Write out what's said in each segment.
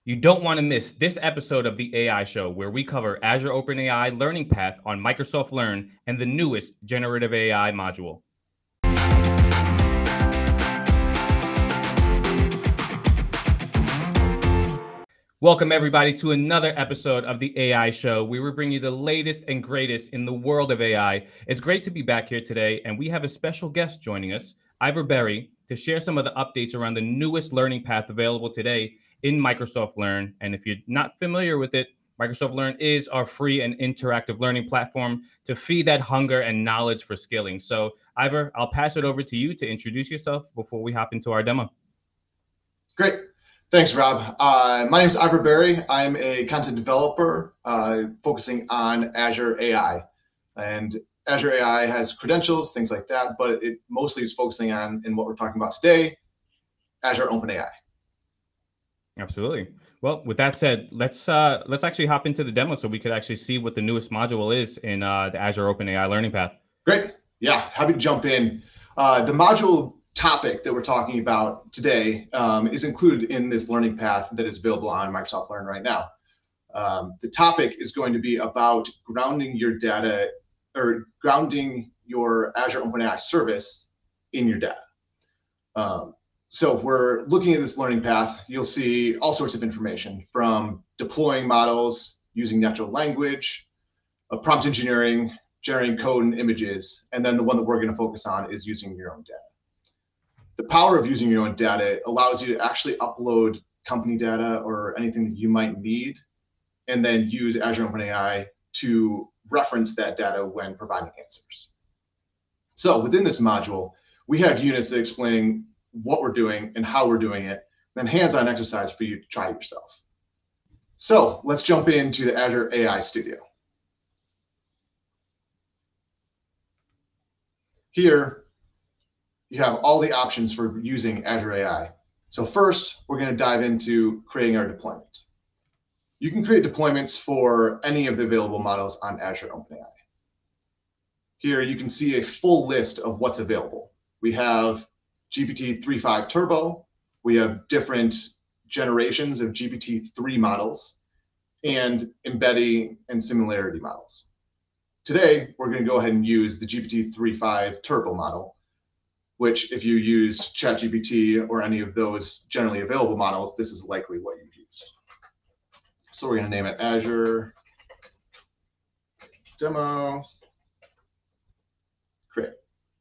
You don't want to miss this episode of the AI Show, where we cover Azure OpenAI Learning Path on Microsoft Learn and the newest Generative AI module. Welcome, everybody, to another episode of the AI Show, where we bring you the latest and greatest in the world of AI. It's great to be back here today, and we have a special guest joining us, Ivor Berry, to share some of the updates around the newest learning path available today in Microsoft Learn. And if you're not familiar with it, Microsoft Learn is our free and interactive learning platform to feed that hunger and knowledge for skilling. So, Ivor, I'll pass it over to you to introduce yourself before we hop into our demo. Great. Thanks, Rob. My name is Ivor Berry. I'm a content developer focusing on Azure AI. And Azure AI has credentials, things like that, but it mostly is focusing on, in what we're talking about today, Azure OpenAI. Absolutely. Well, with that said, let's actually hop into the demo so we could actually see what the newest module is in the Azure OpenAI Learning Path. Great. Yeah, happy to jump in. The module topic that we're talking about today is included in this learning path that is available on Microsoft Learn right now. The topic is going to be about grounding your data, or grounding your Azure OpenAI service in your data. So if we're looking at this learning path, you'll see all sorts of information from deploying models using natural language, prompt engineering, generating code and images, and then the one that we're going to focus on is using your own data. The power of using your own data allows you to actually upload company data or anything that you might need, and then use Azure OpenAI to reference that data when providing answers. So within this module, we have units that explain what we're doing and how we're doing it, then hands-on exercise for you to try yourself. So let's jump into the Azure AI Studio. Here, you have all the options for using Azure AI. So first, we're going to dive into creating our deployment. You can create deployments for any of the available models on Azure OpenAI. Here, you can see a full list of what's available. We have GPT-3.5 Turbo. We have different generations of GPT-3 models and embedding and similarity models. Today, we're going to go ahead and use the GPT-3.5 Turbo model, which if you used ChatGPT or any of those generally available models, this is likely what you've used. So we're going to name it Azure Demo Create.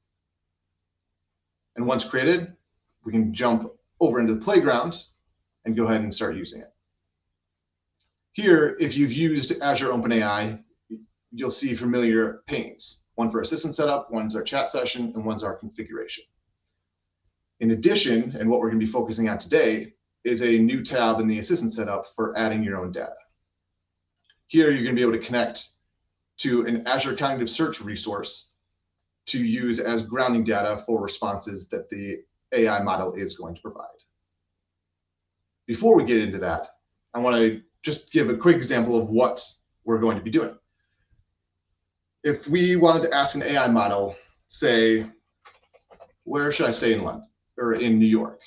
And once created, we can jump over into the playground and go ahead and start using it. Here, if you've used Azure OpenAI, you'll see familiar panes. One for assistant setup, one's our chat session, and one's our configuration. In addition, and what we're going to be focusing on today, is a new tab in the assistant setup for adding your own data. Here, you're going to be able to connect to an Azure Cognitive Search resource to use as grounding data for responses that the AI model is going to provide. Before we get into that, I want to just give a quick example of what we're going to be doing. If we wanted to ask an AI model, say, where should I stay in London or in New York?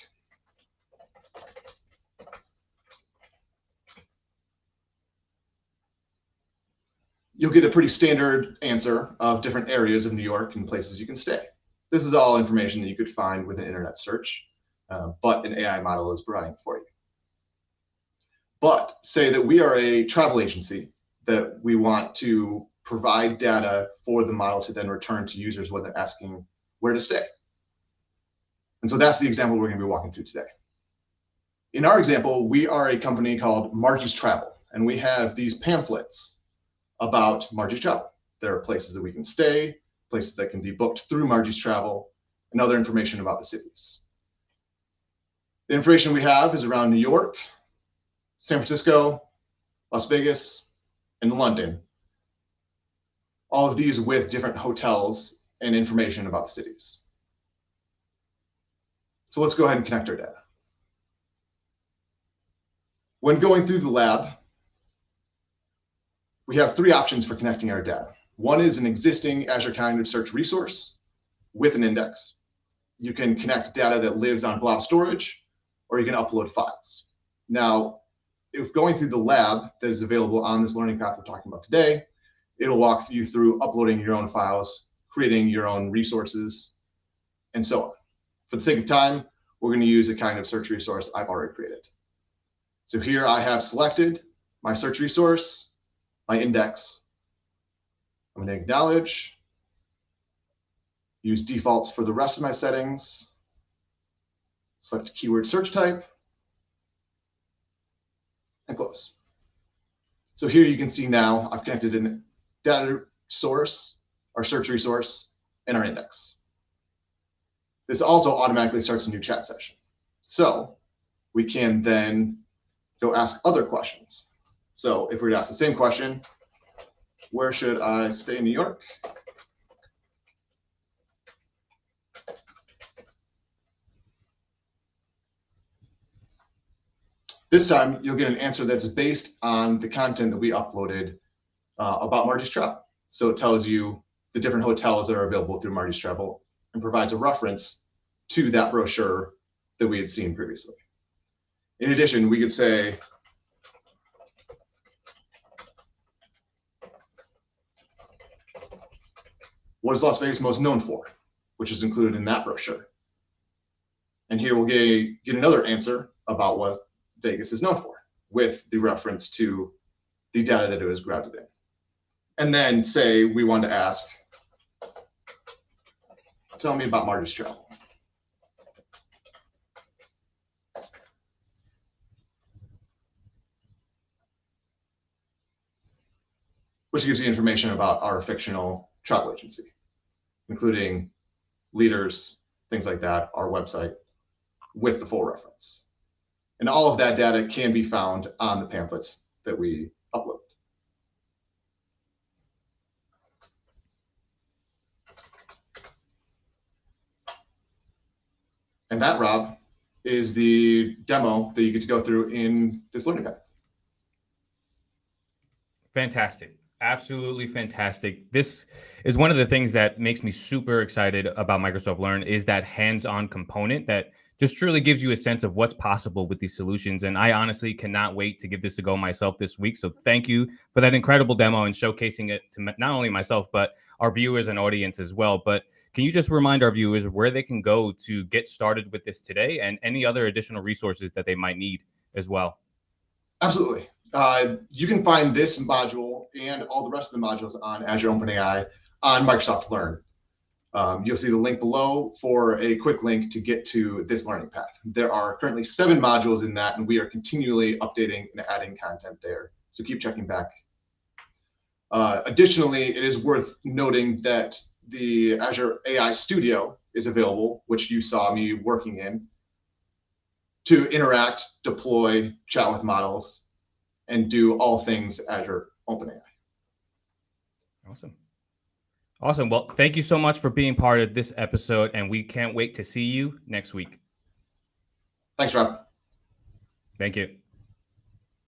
You'll get a pretty standard answer of different areas of New York and places you can stay. This is all information that you could find with an internet search, but an AI model is providing for you. But say that we are a travel agency that we want to provide data for the model to then return to users when they're asking where to stay. And so that's the example we're going to be walking through today. In our example, we are a company called Margie's Travel, and we have these pamphlets about Margie's Travel. There are places that we can stay, places that can be booked through Margie's Travel, and other information about the cities. The information we have is around New York, San Francisco, Las Vegas, and London. All of these with different hotels and information about the cities. So let's go ahead and connect our data. When going through the lab, we have three options for connecting our data. One is an existing Azure Cognitive Search resource with an index. You can connect data that lives on blob storage, or you can upload files. Now, if going through the lab that is available on this learning path we're talking about today, it'll walk you through uploading your own files, creating your own resources, and so on. For the sake of time, we're going to use a kind of search resource I've already created. So here I have selected my search resource, my index. I'm going to acknowledge, use defaults for the rest of my settings, select keyword search type, and close. So here you can see now I've connected a data source, our search resource, and our index. This also automatically starts a new chat session. So we can then go ask other questions. So if we were to ask the same question, where should I stay in New York? This time, you'll get an answer that's based on the content that we uploaded about Marty's Travel. So it tells you the different hotels that are available through Marty's Travel and provides a reference to that brochure that we had seen previously. In addition, we could say, what is Las Vegas most known for, which is included in that brochure. And here we'll get another answer about what Vegas is known for with the reference to the data that it was grounded in. And then say we want to ask, tell me about Marty's Travel. Which gives you information about our fictional travel agency, including leaders, things like that, our website, with the full reference. And all of that data can be found on the pamphlets that we upload. And that, Rob, is the demo that you get to go through in this learning path. Fantastic. Absolutely fantastic. This is one of the things that makes me super excited about Microsoft Learn is that hands-on component that just truly gives you a sense of what's possible with these solutions. And I honestly cannot wait to give this a go myself this week. So thank you for that incredible demo and showcasing it to not only myself, but our viewers and audience as well. But can you just remind our viewers where they can go to get started with this today and any other additional resources that they might need as well? Absolutely. You can find this module and all the rest of the modules on Azure OpenAI on Microsoft Learn. You'll see the link below for a quick link to get to this learning path. There are currently 7 modules in that, and we are continually updating and adding content there. So keep checking back. Additionally, it is worth noting that the Azure AI Studio is available, which you saw me working in, to interact, deploy, chat with models, and do all things Azure OpenAI. Awesome. Awesome. Well, thank you so much for being part of this episode, and we can't wait to see you next week. Thanks, Rob. Thank you.